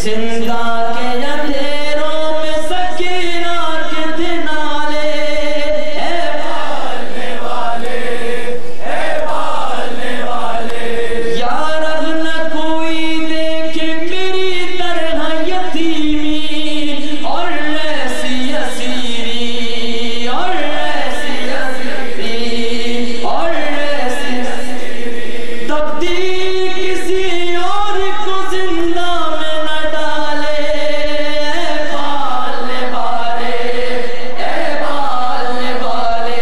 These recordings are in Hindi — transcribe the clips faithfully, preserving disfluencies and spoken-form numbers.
जिंदा के अंधेरों में सकीना के दिनाले, है पालने वाले, है पालने वाले। यार अब न कोई देखे मेरी तरह यतीमी, और ऐसी असीरी, और ऐसी असीरी, और ऐसी असीरी। तब्दील किसी और को जिंदा में न डाले, ऐ पालने वाले, ऐ पालने वाले।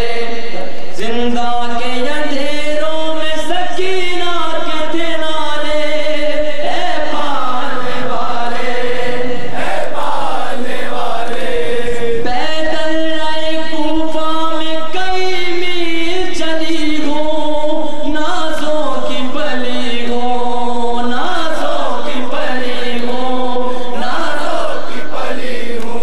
जिंदा के अंधेरों में सकीना के दिनाले, ऐ पालने वाले, ऐ पालने वाले। पैदल आए कूफा में कई मील चली हो, नाज़ों की पली हो, नाज़ों की पली हो, नाज़ों की पली हो।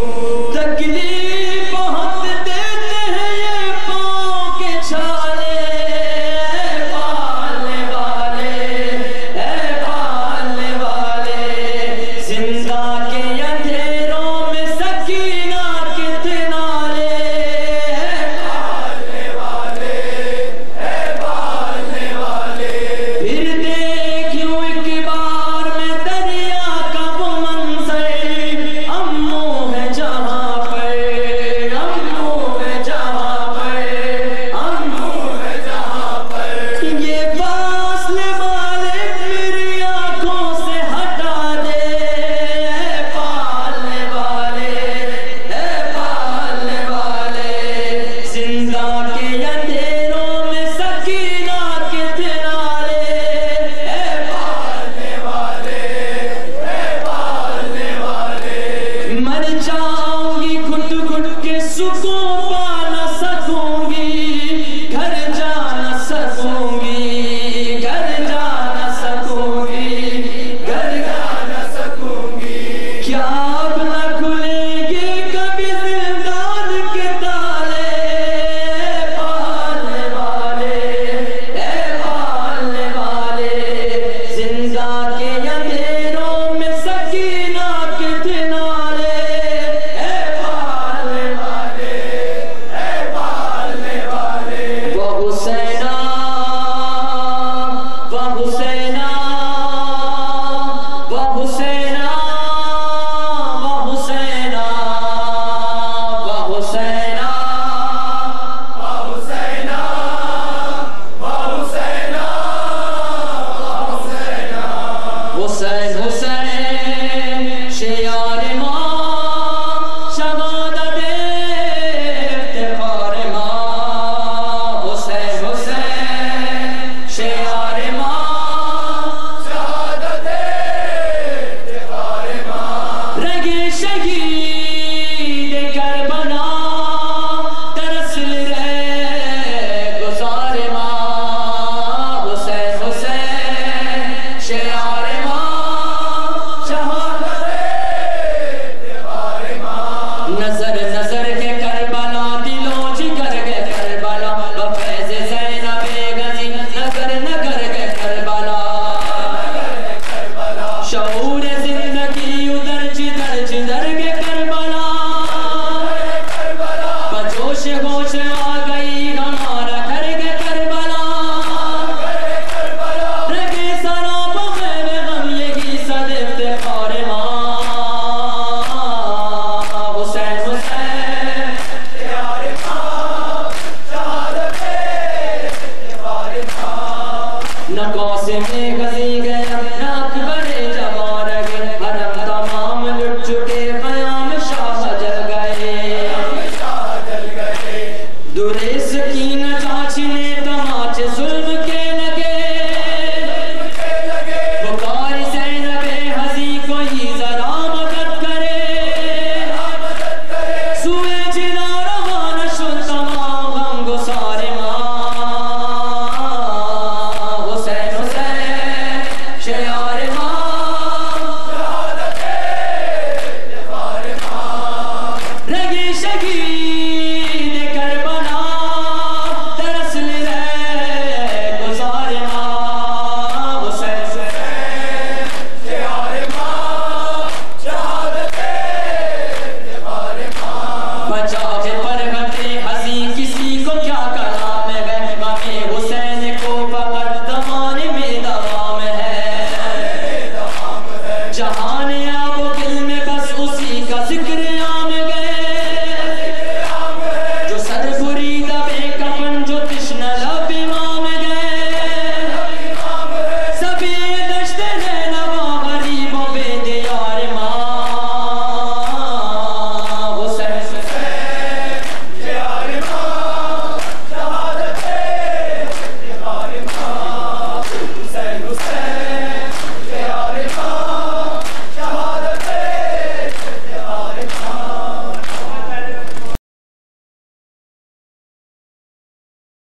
तकलीफ बहुत देते हैं ये पाँव के छाले, ऐ पालने वाले, ऐ पालने वाले। जिंदा के अंधेरों में सकीना के दिनाले, ऐ पालने वाले, ऐ पालने वाले। फिर देखूं एक बार मैं दरिया का वो मंजर, अम्मू है जहाँ पर, अम्मू है जहाँ पर, अम्मू है जहाँ पर। ये फासले वाले मेरी आंखों से हटा दे, ऐ पालने वाले, ऐ पालने वाले। जिंदा के अंधेरों में सकीना के दिनाले, ऐ पालने वाले, ऐ पालने वाले। मर जाऊंगी घुट घुट के सुकून पा न सकूंगी, घर जा न सकूंगी, घर जा न सकूंगी, घर जा न सकूंगी। क्या अब न खुलेंगे कभी जिंदान के ताले, ऐ पालने वाले, ऐ पालने वाले। जिंदा के अंधेरों में सकीना के दिनाले, ऐ पालने वाले, ऐ पालने वाले। वो हुसैना, वो हुसैना, वो हुसैना, वो हुसैना, वो हुसैना, वो हुसैना, वो हुसैना, वो हुसैना। हुसैन हुसैन शेयार माँ, शहादत इफ्तिखार माँ। हुसैन हुसैन शेयार माँ, शहादत इफ्तिखार माँ। रंगे शहीद करबला